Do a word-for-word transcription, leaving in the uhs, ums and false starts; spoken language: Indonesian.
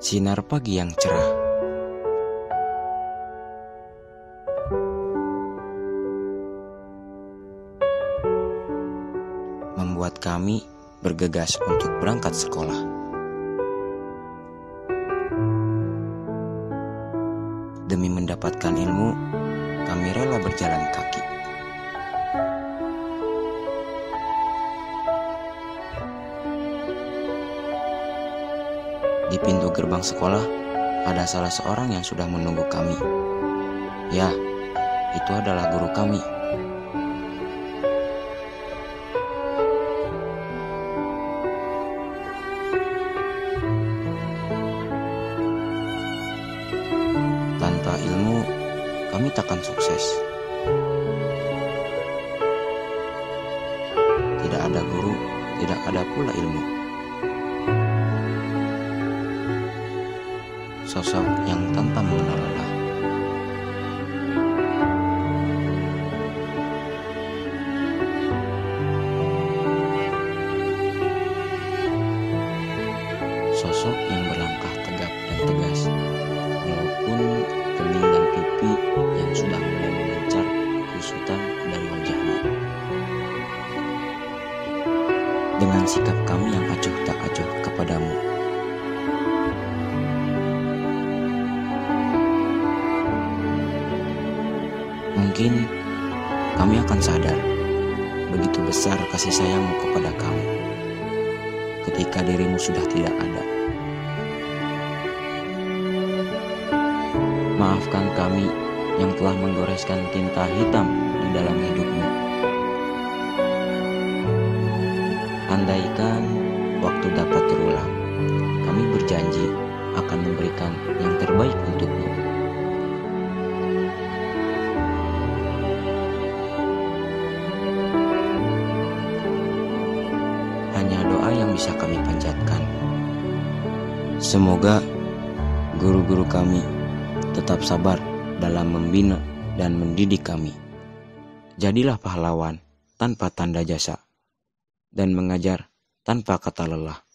Sinar pagi yang cerah membuat kami bergegas untuk berangkat sekolah. Demi mendapatkan ilmu, kami rela berjalan kaki. Di pintu gerbang sekolah, ada salah seorang yang sudah menunggu kami. Ya, itu adalah guru kami. Tanpa ilmu, kami takkan sukses. Tidak ada guru, tidak ada pula ilmu. Sosok yang tanpa mengenal lelah. Sosok yang berlangkah tegap dan tegas, walaupun kening dan pipi yang sudah mulai memancar kusutan dari wajahnya. Dengan sikap kami yang acuh tak acuh kepadamu, mungkin kami akan sadar begitu besar kasih sayangmu kepada kami ketika dirimu sudah tidak ada. Maafkan kami yang telah menggoreskan tinta hitam di dalam hidupmu. Andaikan waktu dapat terulang, kami berjanji akan memberikan yang terbaik untukmu. Hanya doa yang bisa kami panjatkan. Semoga guru-guru kami tetap sabar dalam membina dan mendidik kami. Jadilah pahlawan tanpa tanda jasa dan mengajar tanpa kata lelah.